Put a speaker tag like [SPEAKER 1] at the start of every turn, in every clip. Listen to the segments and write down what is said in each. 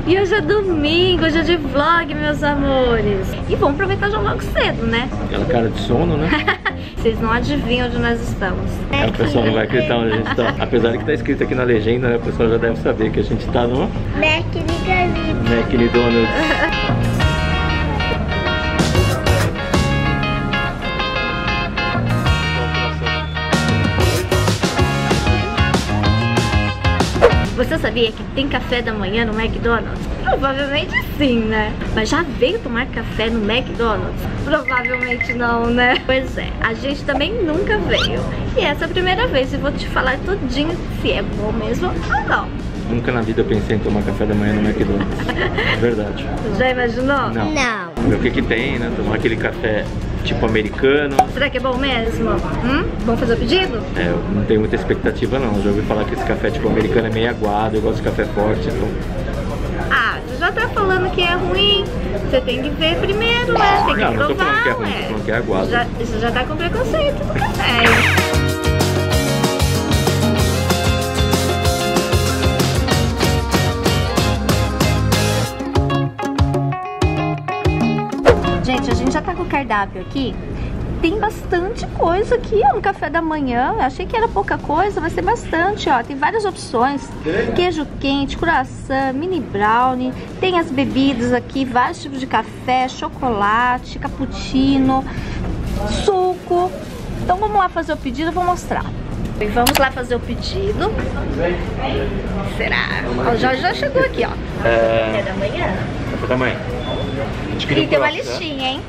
[SPEAKER 1] E hoje é domingo, hoje é de vlog, meus amores. E vamos aproveitar já logo cedo, né?
[SPEAKER 2] Aquela cara de sono, né?
[SPEAKER 1] Vocês não adivinham onde nós estamos.
[SPEAKER 2] O pessoal não vai acreditar onde a gente tá. Apesar de que tá escrito aqui na legenda, né? O pessoal já deve saber que a gente tá no McDonald's.
[SPEAKER 1] Você sabia que tem café da manhã no McDonald's? Provavelmente sim, né? Mas já veio tomar café no McDonald's? Provavelmente não, né? Pois é, a gente também nunca veio. E essa é a primeira vez e vou te falar tudinho se é bom mesmo ou não.
[SPEAKER 2] Nunca na vida eu pensei em tomar café da manhã no McDonald's. Verdade.
[SPEAKER 1] Já imaginou?
[SPEAKER 2] Não. Ver o que tem, né? Tomar aquele café tipo americano.
[SPEAKER 1] Será que é bom mesmo? Vamos fazer o pedido?
[SPEAKER 2] É, eu não tenho muita expectativa não. Eu já ouvi falar que esse café tipo americano é meio aguado, eu gosto de café forte, então...
[SPEAKER 1] Ah, você já tá falando que é ruim. Você tem que ver primeiro, né? Tem que provar,
[SPEAKER 2] não tô falando que é ruim, tô falando que é aguado.
[SPEAKER 1] Você já tá com preconceito do café. Gente, a gente já tá com o cardápio aqui. Tem bastante coisa aqui, ó, no café da manhã. Eu achei que era pouca coisa, vai ser bastante, ó. Tem várias opções. Queijo quente, croissant, mini brownie. Tem as bebidas aqui, vários tipos de café, chocolate, cappuccino, suco. Então vamos lá fazer o pedido, eu vou mostrar. E vamos lá fazer o pedido. Será? Ó, o Jorge já chegou aqui, ó. Café da manhã?
[SPEAKER 2] Café da manhã.
[SPEAKER 1] E tem uma listinha, hein?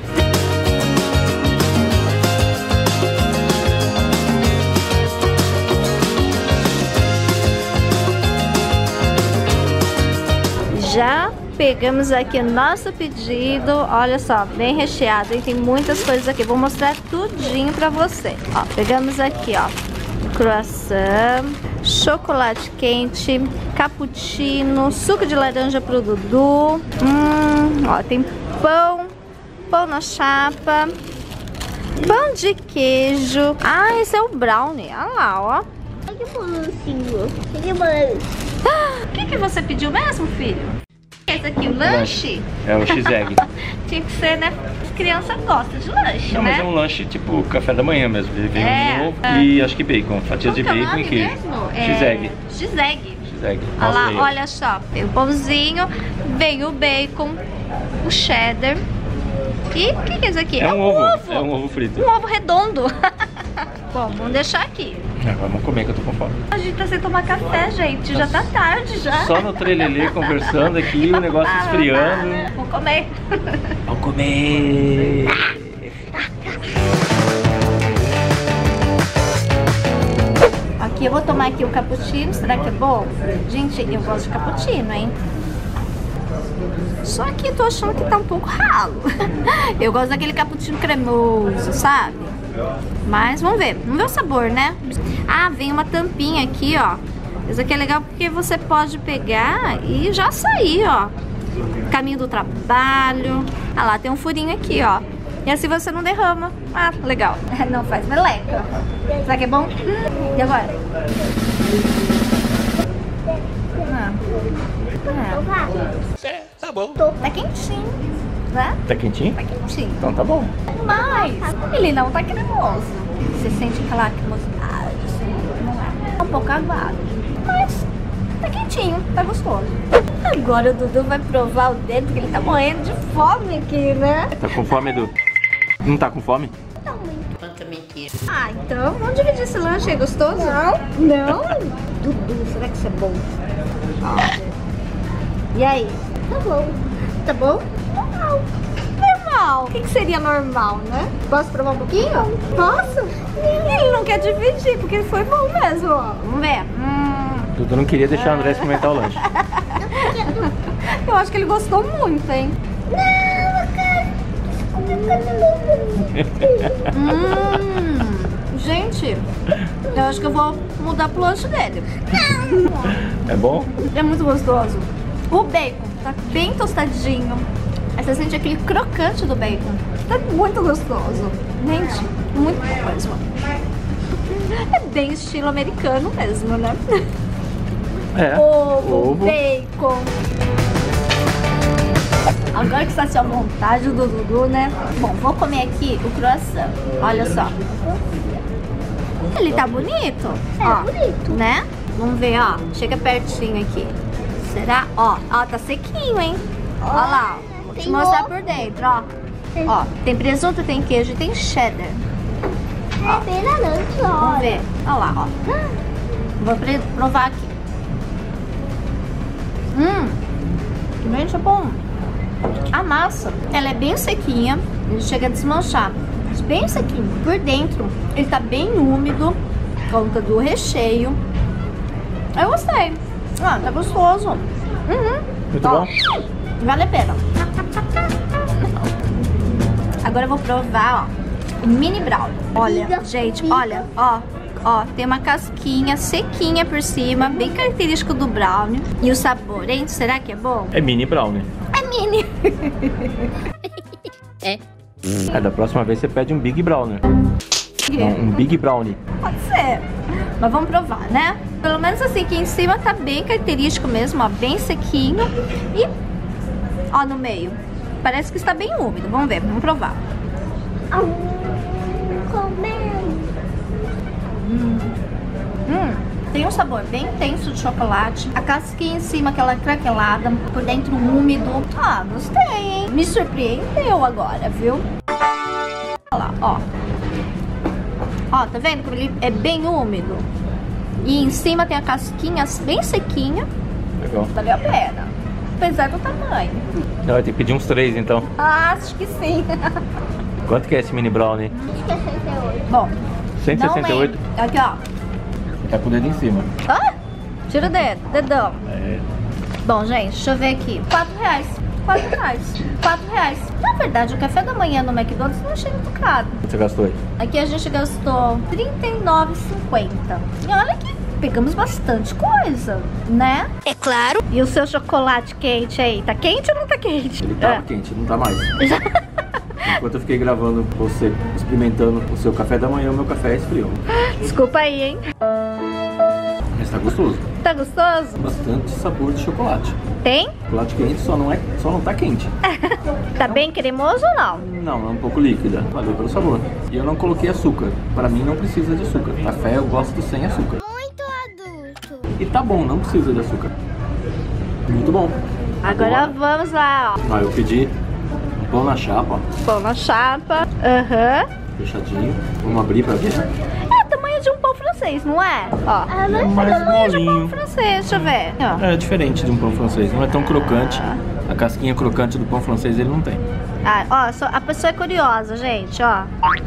[SPEAKER 1] Já pegamos aqui o nosso pedido. Olha só, bem recheado, hein? Tem muitas coisas aqui. Vou mostrar tudinho pra você. Ó, pegamos aqui, ó, croissant, chocolate quente, cappuccino, suco de laranja pro Dudu. Ó, tem pão na chapa, pão de queijo. Ah, esse é o brownie. Olha lá, ó. O que você pediu mesmo, filho? Esse aqui, o lanche?
[SPEAKER 2] É o X-Egg.
[SPEAKER 1] Tinha que ser, né? As crianças gostam de lanche,
[SPEAKER 2] não,
[SPEAKER 1] né?
[SPEAKER 2] mas é um lanche tipo café da manhã mesmo. Ele vem um ovo e acho que bacon. Fatias de bacon e queijo. X-Egg.
[SPEAKER 1] X-Egg.
[SPEAKER 2] X-Egg.
[SPEAKER 1] Olha lá, olha só. Tem o pãozinho, vem o bacon, o cheddar. E o que é isso aqui?
[SPEAKER 2] É um ovo. É um ovo frito.
[SPEAKER 1] Um ovo redondo. Bom, vamos deixar aqui.
[SPEAKER 2] Vamos comer que eu tô com fome.
[SPEAKER 1] A gente tá sem tomar café, gente. Já tá tarde já.
[SPEAKER 2] Só no trelelê conversando aqui, o negócio esfriando.
[SPEAKER 1] Vamos comer.
[SPEAKER 2] Vamos comer.
[SPEAKER 1] Aqui eu vou tomar aqui o cappuccino. Será que é bom? Gente, eu gosto de cappuccino, hein? Só que eu tô achando que tá um pouco ralo. Eu gosto daquele cappuccino cremoso, sabe? Mas vamos ver o sabor, né? Ah, vem uma tampinha aqui, ó. Isso aqui é legal porque você pode pegar e já sair, ó. Caminho do trabalho. Ah lá, tem um furinho aqui, ó. E assim você não derrama. Ah, legal. Não faz meleca. Será que é bom? E agora?
[SPEAKER 2] Tá bom.
[SPEAKER 1] Tá quentinho, né?
[SPEAKER 2] Tá quentinho?
[SPEAKER 1] Tá quentinho.
[SPEAKER 2] Então tá bom.
[SPEAKER 1] Mas ele não tá cremoso. Você sente aquela cremosidade, assim, não é. Tá um pouco aguado. Mas tá quentinho, tá gostoso. Agora o Dudu vai provar o dedo, porque ele tá morrendo de fome aqui, né?
[SPEAKER 2] Tá com fome, Edu? Não tá com fome?
[SPEAKER 1] Não, muito. Quanta mentira. Ah, então vamos dividir esse lanche aí, gostoso? Não. Não? Dudu, será que isso é bom? Ó. E aí? Tá bom. Tá bom? Normal. Normal. O que seria normal, né? Posso provar um pouquinho? Posso? Ele não quer dividir, porque foi bom mesmo, ó. Vamos ver.
[SPEAKER 2] Dudu não queria deixar o André experimentar o lanche.
[SPEAKER 1] Eu acho que ele gostou muito, hein? Gente, eu acho que eu vou mudar pro lanche dele.
[SPEAKER 2] É bom?
[SPEAKER 1] É muito gostoso. O bacon tá bem tostadinho. Aí você sente aquele crocante do bacon. Tá muito gostoso. Gente, muito bom mesmo. É bem estilo americano mesmo, né?
[SPEAKER 2] É.
[SPEAKER 1] Ovo, bacon. Agora que saciou a vontade do Dudu, né? Bom, vou comer aqui o croissant. Olha só. Ele tá bonito. Ó,
[SPEAKER 3] bonito.
[SPEAKER 1] Né? Vamos ver, ó. Chega pertinho aqui. Será? Ó, tá sequinho, hein? Ó lá, ó. Vou te mostrar por dentro, ó. Ó, tem presunto, tem queijo e tem cheddar.
[SPEAKER 3] É bem laranja, ó.
[SPEAKER 1] Vamos ver. Olha lá, ó. Vou provar aqui. Gente, é bom. A massa, ela é bem sequinha. Ele chega a desmanchar. Bem sequinho. Por dentro, ele tá bem úmido. Por conta do recheio. Eu gostei. Ah, tá gostoso.
[SPEAKER 2] Muito bom.
[SPEAKER 1] Vale a pena. Agora eu vou provar, ó, o mini brownie. Olha, gente, olha, ó. Ó, tem uma casquinha sequinha por cima, bem característico do brownie. E o sabor, hein? Será que é bom?
[SPEAKER 2] É mini brownie.
[SPEAKER 1] É mini.
[SPEAKER 2] Da próxima vez você pede um Big Brownie. Não, um Big Brownie.
[SPEAKER 1] Pode ser. Mas vamos provar, né? Pelo menos assim, aqui em cima tá bem característico mesmo, ó, bem sequinho. E, ó, no meio, parece que está bem úmido. Vamos ver, vamos provar. Tem um sabor bem intenso de chocolate. A casquinha em cima, aquela craquelada. Por dentro úmido. Ah, gostei, hein? Me surpreendeu agora, viu? Olha lá, ó. Ó, tá vendo como ele é bem úmido? E em cima tem a casquinha bem sequinha.
[SPEAKER 2] Legal.
[SPEAKER 1] Valeu a pena. Apesar do tamanho.
[SPEAKER 2] Vai ter que pedir uns 3, então.
[SPEAKER 1] Ah, acho que sim.
[SPEAKER 2] Quanto que é esse mini brownie?
[SPEAKER 3] Acho que é 68.
[SPEAKER 1] Bom,
[SPEAKER 2] 168.
[SPEAKER 1] não é. Aqui, ó.
[SPEAKER 2] Tá com o dedo em cima.
[SPEAKER 1] Ah, tira o dedo, dedão.
[SPEAKER 2] É.
[SPEAKER 1] Bom, gente, deixa eu ver aqui. R$4. R$4. Na verdade, o café da manhã no McDonald's não achei muito caro.
[SPEAKER 2] Quanto você gastou aí?
[SPEAKER 1] Aqui a gente gastou R$39,50. E olha que pegamos bastante coisa, né?
[SPEAKER 3] É claro.
[SPEAKER 1] E o seu chocolate quente aí? Tá quente ou não tá quente?
[SPEAKER 2] Ele tava quente, não tá mais. Enquanto eu fiquei gravando você experimentando o seu café da manhã, o meu café esfriou.
[SPEAKER 1] Desculpa aí, hein?
[SPEAKER 2] Mas tá gostoso.
[SPEAKER 1] Tá gostoso?
[SPEAKER 2] Bastante sabor de chocolate.
[SPEAKER 1] Tem?
[SPEAKER 2] Chocolate quente só não tá quente.
[SPEAKER 1] Tá bem cremoso ou não?
[SPEAKER 2] Não, é um pouco líquida. Valeu pelo sabor. E eu não coloquei açúcar. Pra mim não precisa de açúcar. Café eu gosto sem açúcar.
[SPEAKER 3] Muito adulto.
[SPEAKER 2] E tá bom, não precisa de açúcar. Muito bom.
[SPEAKER 1] Agora vamos lá, ó.
[SPEAKER 2] Eu pedi um pão na chapa, ó.
[SPEAKER 1] Pão na chapa. Aham.
[SPEAKER 2] Fechadinho. Vamos abrir pra ver.
[SPEAKER 1] É o tamanho de um pão francês, não é? Ó.
[SPEAKER 2] É mais molinho.
[SPEAKER 1] Francês, deixa eu ver. Ó.
[SPEAKER 2] É diferente de um pão francês. Não é tão crocante. A casquinha crocante do pão francês ele não tem.
[SPEAKER 1] Ah, ó, a pessoa é curiosa, gente, ó.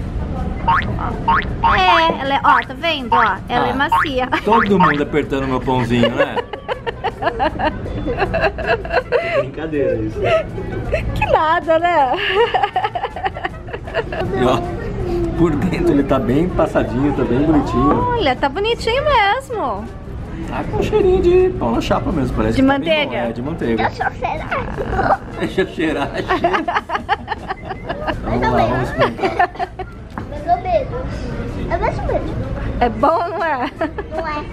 [SPEAKER 1] Ela é, ó, tá vendo, ó? Ela é macia.
[SPEAKER 2] Todo mundo apertando meu pãozinho, né? Brincadeira isso.
[SPEAKER 1] Que nada, né?
[SPEAKER 2] E, ó, por dentro ele tá bem passadinho, tá bem bonitinho.
[SPEAKER 1] Olha, tá bonitinho mesmo.
[SPEAKER 2] Tá com cheirinho de pão na chapa mesmo, parece.
[SPEAKER 1] De
[SPEAKER 2] que
[SPEAKER 1] manteiga?
[SPEAKER 2] Tá bem bom. É, de manteiga.
[SPEAKER 3] Deixa eu cheirar.
[SPEAKER 2] Deixa eu cheirar, Vamos lá, vamos experimentar.
[SPEAKER 3] Mais ou menos. É mais ou menos.
[SPEAKER 1] É bom, não é?
[SPEAKER 3] Não é?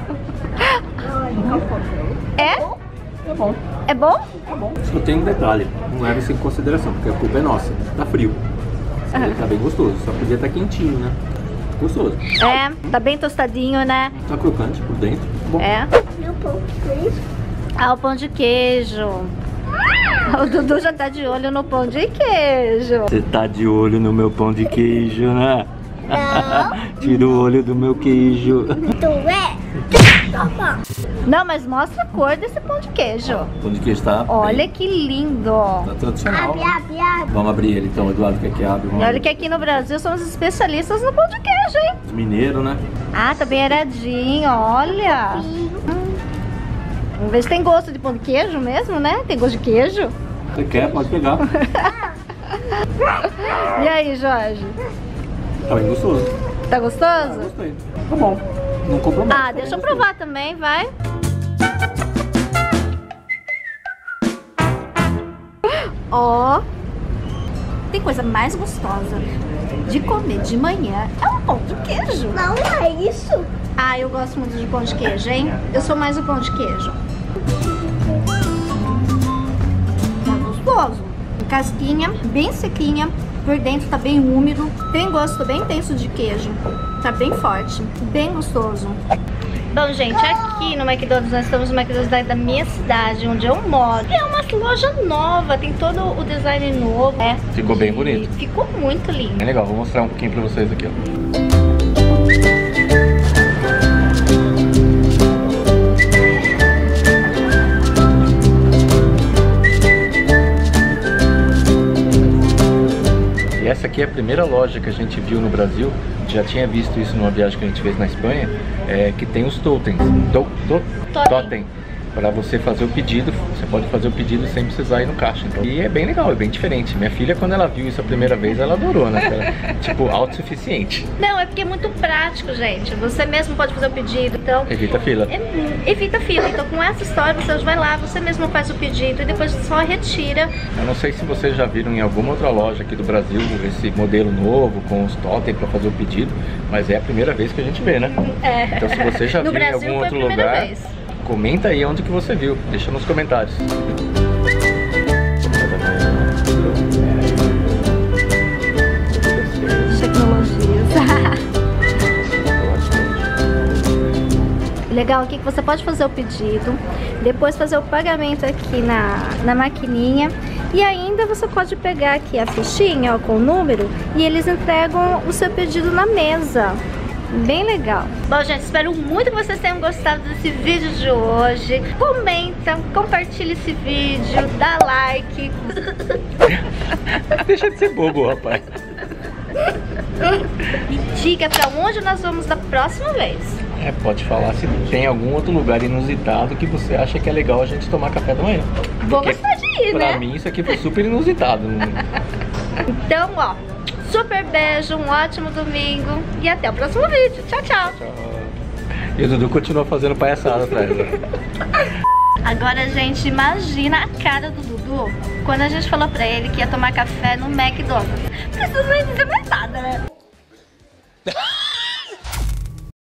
[SPEAKER 1] É?
[SPEAKER 2] É bom.
[SPEAKER 1] É bom?
[SPEAKER 2] Tá bom. Só tem um detalhe, não leva isso em consideração, porque a culpa é nossa. Tá frio. Ele tá bem gostoso, só podia estar quentinho, né? Gostoso.
[SPEAKER 1] É, tá bem tostadinho, né?
[SPEAKER 2] Tá crocante por dentro. Bom.
[SPEAKER 1] É.
[SPEAKER 3] Meu pão, que é isso?
[SPEAKER 1] Ah, o pão de queijo. O Dudu já tá de olho no pão de queijo.
[SPEAKER 2] Você tá de olho no meu pão de queijo, né?
[SPEAKER 3] Não.
[SPEAKER 2] Tira o olho do meu queijo.
[SPEAKER 3] Tu é? Toma.
[SPEAKER 1] Não, mas mostra a cor desse pão de queijo.
[SPEAKER 2] O pão de queijo tá
[SPEAKER 1] Olha
[SPEAKER 2] bem,
[SPEAKER 1] que lindo.
[SPEAKER 2] tá tradicional.
[SPEAKER 3] Abre, abre, abre.
[SPEAKER 2] Vamos abrir ele então, Eduardo, quer que abre?
[SPEAKER 1] E olha que aqui no Brasil somos especialistas no pão de queijo, hein?
[SPEAKER 2] Mineiro, né?
[SPEAKER 1] Ah, tá bem aradinho, olha. Vamos ver se tem gosto de pão de queijo mesmo, né? Tem gosto de queijo.
[SPEAKER 2] Você quer, pode pegar.
[SPEAKER 1] E aí, Jorge?
[SPEAKER 2] Tá bem gostoso.
[SPEAKER 1] Tá gostoso?
[SPEAKER 2] Gostei. Tá bom. Não compromete.
[SPEAKER 1] Ah, deixa eu provar também, vai. Ó. Tem coisa mais gostosa de comer de manhã. É um pão de queijo.
[SPEAKER 3] Não é isso.
[SPEAKER 1] Ah, eu gosto muito de pão de queijo, hein? Eu sou mais o pão de queijo. Tá gostoso. Casquinha bem sequinha, por dentro tá bem úmido, tem gosto bem intenso de queijo, tá bem forte, bem gostoso. Bom, gente, aqui no McDonald's, nós estamos no McDonald's da minha cidade, onde eu moro. É uma loja nova, tem todo o design novo.
[SPEAKER 2] Ficou bem bonito.
[SPEAKER 1] Ficou muito lindo.
[SPEAKER 2] É legal, vou mostrar um pouquinho pra vocês aqui, ó. Essa aqui é a primeira loja que a gente viu no Brasil, já tinha visto isso numa viagem que a gente fez na Espanha, que tem os totens, totem, para você fazer o pedido. Você pode fazer o pedido sem precisar ir no caixa. Então, e é bem legal, é bem diferente. Minha filha, quando ela viu isso a primeira vez, ela adorou, né? Ela, tipo, autossuficiente.
[SPEAKER 1] Não, é porque é muito prático, gente. Você mesmo pode fazer o pedido, então...
[SPEAKER 2] Evita fila.
[SPEAKER 1] Evita fila. Então, com essa história, você vai lá, você mesmo faz o pedido e depois só retira.
[SPEAKER 2] Eu não sei se vocês já viram em alguma outra loja aqui do Brasil esse modelo novo, com os totem para fazer o pedido, mas é a primeira vez que a gente vê, né? Então, se você já viu em algum outro lugar... Comenta aí onde que você viu, deixa nos comentários.
[SPEAKER 1] Tecnologias. Legal aqui que você pode fazer o pedido, depois fazer o pagamento aqui na maquininha e ainda você pode pegar aqui a fichinha, ó, com o número, e eles entregam o seu pedido na mesa. Bem legal. Bom, gente, espero muito que vocês tenham gostado desse vídeo de hoje. Comenta, compartilha esse vídeo, dá like.
[SPEAKER 2] Deixa de ser bobo, rapaz.
[SPEAKER 1] E diga pra onde nós vamos da próxima vez.
[SPEAKER 2] Pode falar se tem algum outro lugar inusitado que você acha que é legal a gente tomar café da manhã.
[SPEAKER 1] Vou gostar de ir, né?
[SPEAKER 2] Pra mim isso aqui foi super inusitado.
[SPEAKER 1] Então, ó, super beijo, um ótimo domingo e até o próximo vídeo. Tchau, tchau.
[SPEAKER 2] Tchau. E o Dudu continua fazendo palhaçada atrás.
[SPEAKER 1] Agora, gente, imagina a cara do Dudu quando a gente falou pra ele que ia tomar café no McDonald's. Precisa nem dizer mais nada, né?